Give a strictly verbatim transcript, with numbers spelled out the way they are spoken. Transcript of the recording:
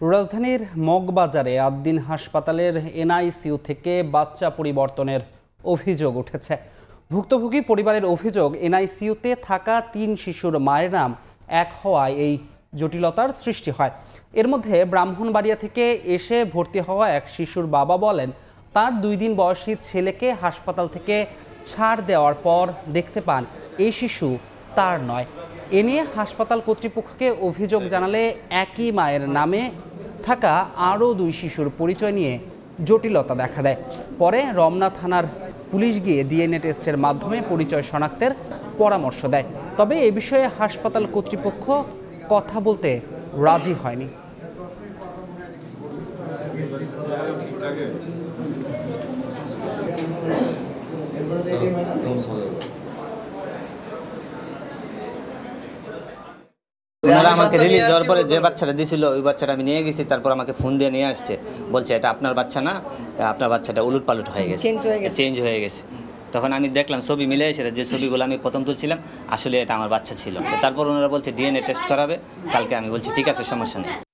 রাজধানীর মগবাজারে আদ্দিন হাসপাতালের এনআইসিইউ থেকে বাচ্চা পরিবর্তনের অভিযোগ উঠেছে। ভুক্তভোগী পরিবারের অভিযোগ, এনআইসিইউতে থাকা তিন শিশুর মায়ের নাম এক হওয়ায় এই জটিলতার সৃষ্টি হয়। এর মধ্যে ব্রাহ্মণবাড়িয়া থেকে এসে ভর্তি হওয়া এক শিশুর বাবা বলেন, তার দুই দিন বয়সী ছেলেকে হাসপাতাল থেকে ছাড় দেওয়ার পর দেখতে পান এই শিশু তার নয়। এ নিয়ে হাসপাতাল কর্তৃপক্ষকে অভিযোগ জানালে একই মায়ের নামে থাকা আরও দুই শিশুর পরিচয় নিয়ে জটিলতা দেখা দেয়। পরে রমনা থানার পুলিশ গিয়ে ডিএনএ টেস্টের মাধ্যমে পরিচয় শনাক্তের পরামর্শ দেয়। তবে এ বিষয়ে হাসপাতাল কর্তৃপক্ষ কথা বলতে রাজি হয়নি। ওনারা আমাকে রিলিজ দেওয়ার পরে যে বাচ্চাটা দিয়েছিল ওই বাচ্চাটা আমি নিয়ে গেছি, তারপর আমাকে ফোন দিয়ে নিয়ে আসছে, বলছে এটা আপনার বাচ্চা না, আপনার বাচ্চাটা উলট পালট হয়ে গেছে, চেঞ্জ হয়ে গেছে। তখন আমি দেখলাম ছবি মিলে এসে যে ছবিগুলো আমি প্রথম তুলছিলাম আসলে এটা আমার বাচ্চা ছিল। তারপর ওনারা বলছে ডিএনএ টেস্ট করাবে কালকে। আমি বলছি ঠিক আছে, সমস্যা নেই।